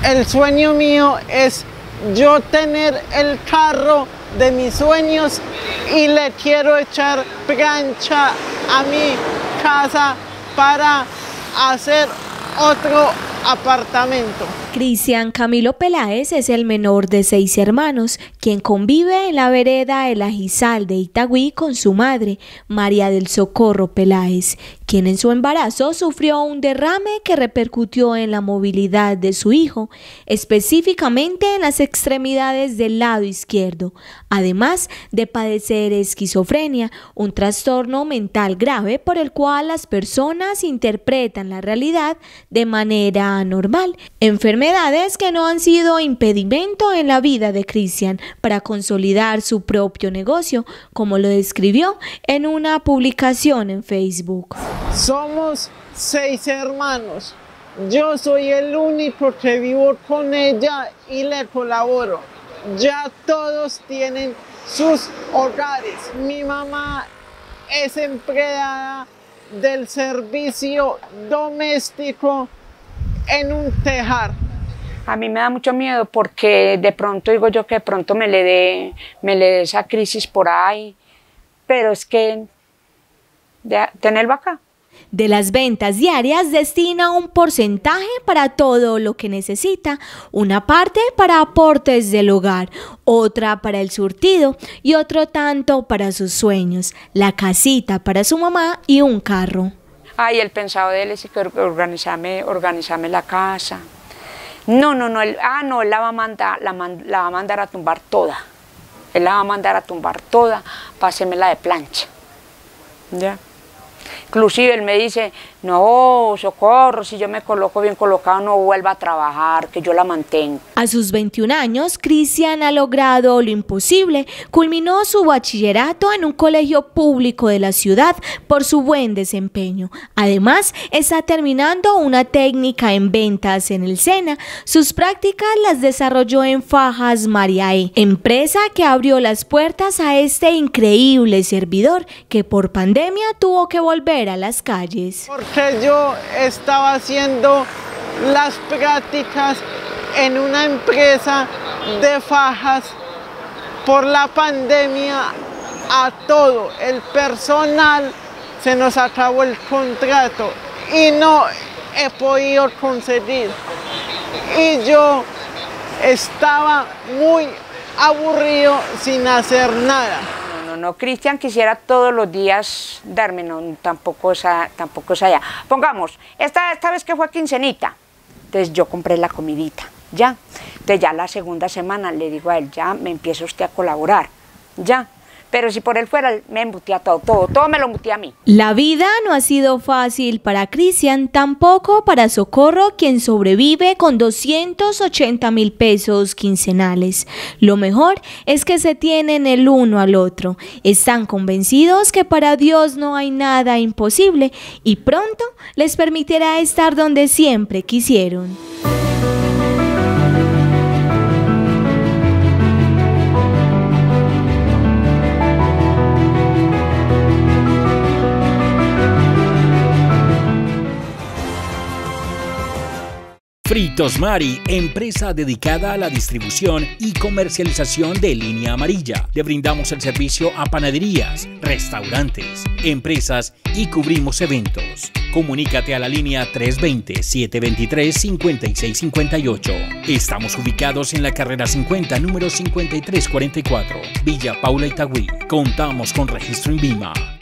El sueño mío es yo tener el carro de mis sueños y le quiero echar plancha a mi casa para hacer otro apartamento. Cristian Camilo Peláez es el menor de 6 hermanos, quien convive en la vereda El Ajizal de Itagüí con su madre, María del Socorro Peláez, quien en su embarazo sufrió un derrame que repercutió en la movilidad de su hijo, específicamente en las extremidades del lado izquierdo, además de padecer esquizofrenia, un trastorno mental grave por el cual las personas interpretan la realidad de manera anormal, enfermedades que no han sido impedimento en la vida de Cristian para consolidar su propio negocio, como lo describió en una publicación en Facebook. Somos 6 hermanos. Yo soy el único que vivo con ella y le colaboro. Ya todos tienen sus hogares. Mi mamá es empleada del servicio doméstico en un tejar. A mí me da mucho miedo porque de pronto digo yo que de pronto me le dé esa crisis por ahí, pero es que tenerlo acá. De las ventas diarias destina un porcentaje para todo lo que necesita, una parte para aportes del hogar, otra para el surtido y otro tanto para sus sueños, la casita para su mamá y un carro. Ay, el pensado de él es que organizarme la casa. No, él la va a mandar a tumbar toda. Él la va a mandar a tumbar toda para hacérmela de plancha. ¿Ya? Inclusive él me dice, no, Socorro, si yo me coloco bien colocado no vuelva a trabajar, que yo la mantengo. A sus 21 años, Cristian ha logrado lo imposible. Culminó su bachillerato en un colegio público de la ciudad por su buen desempeño. Además, está terminando una técnica en ventas en el SENA. Sus prácticas las desarrolló en Fajas Mariae, empresa que abrió las puertas a este increíble servidor que por pandemia tuvo que volver a las calles. Porque yo estaba haciendo las prácticas en una empresa de fajas. Por la pandemia a todo el personal se nos acabó el contrato y no he podido conseguir. Y yo estaba muy aburrido sin hacer nada. No, Cristian quisiera todos los días darme, no, tampoco es allá. Pongamos, esta vez que fue quincenita, entonces yo compré la comidita, ya. Entonces ya la segunda semana le digo a él, ya me empieza usted a colaborar, ya. Pero si por él fuera, me embutía todo me lo embutía a mí. La vida no ha sido fácil para Cristian, tampoco para Socorro, quien sobrevive con 280.000 pesos quincenales. Lo mejor es que se tienen el uno al otro. Están convencidos que para Dios no hay nada imposible y pronto les permitirá estar donde siempre quisieron. Fritos Mari, empresa dedicada a la distribución y comercialización de línea amarilla. Le brindamos el servicio a panaderías, restaurantes, empresas y cubrimos eventos. Comunícate a la línea 320-723-5658. Estamos ubicados en la carrera 50, número 5344, Villa Paula, Itagüí. Contamos con registro INVIMA.